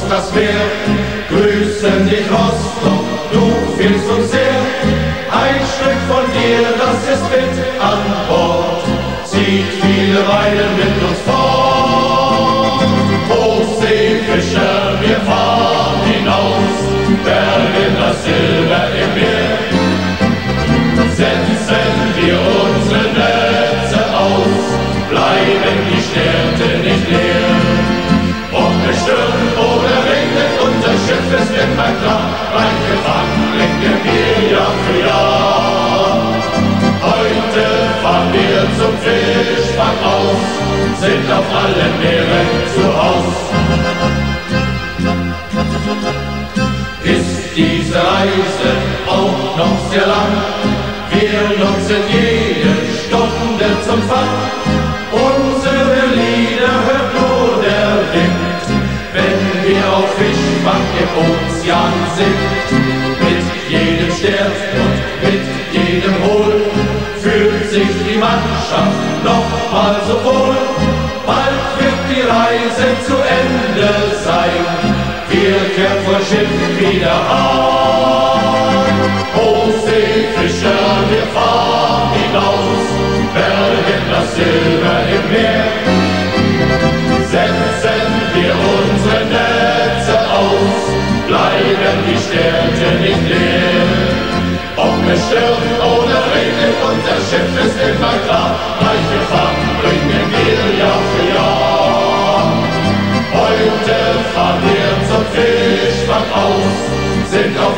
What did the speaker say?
das Meer. Grüßen dich Rostock, du fehlst uns sehr. Ein Stück von dir, das ist mit an Bord, zieht viele Meilen mit uns fort. Hochseefischer, wir fahren hinaus, bergen das Silber im Meer. Setzen wir unsere Netze aus, bleiben die Städte nicht leer. Ob es stürmt oder regnet, unser Schiff ist immer klar, reich gefangen bringen wir Jahr für Jahr. Heute fahren wir zum Fischfang aus, sind auf allen Meeren zu Haus. Ist diese Reise auch noch sehr lang, wir nutzen jede Stunde zum Fang. Unsere Lieder hört nur der Wind, wenn wir auf Fischfang im Ozean sind. Mit jedem Stern und mit jedem Hohl fühlt sich die Mannschaft noch mal so wohl. Bald wird die Reise zu Ende sein, wir kehren vor Schiff wieder an. Hochseefischer, wir fahren hinaus, bergen das Silber im Meer. Setzen wir unsere Netze aus, bleiben die Städte nicht leer. Ob es stürmt oder regnet, unser Schiff ist immer klar, reiche Fang bringen wir Jahr für Jahr. Heute fahren wir zum Fischfang aus, sind auf